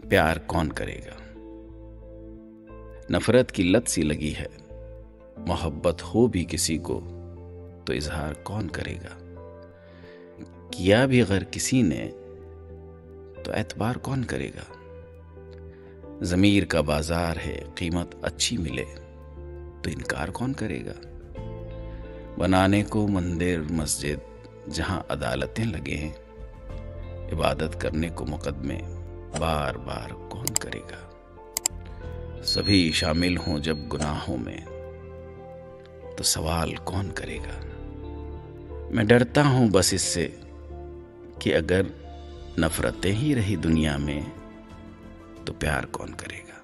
प्यार कौन करेगा। नफरत की लत सी लगी है, मोहब्बत हो भी किसी को तो इजहार कौन करेगा। किया भी अगर किसी ने तो एतबार कौन करेगा। ज़मीर का बाजार है, कीमत अच्छी मिले तो इनकार कौन करेगा। बनाने को मंदिर मस्जिद जहां अदालतें लगे हैं, इबादत करने को मुकदमे बार बार कौन करेगा। सभी शामिल हों जब गुनाहों में तो सवाल कौन करेगा। मैं डरता हूं बस इससे कि अगर नफरतें ही रही दुनिया में तो प्यार कौन करेगा।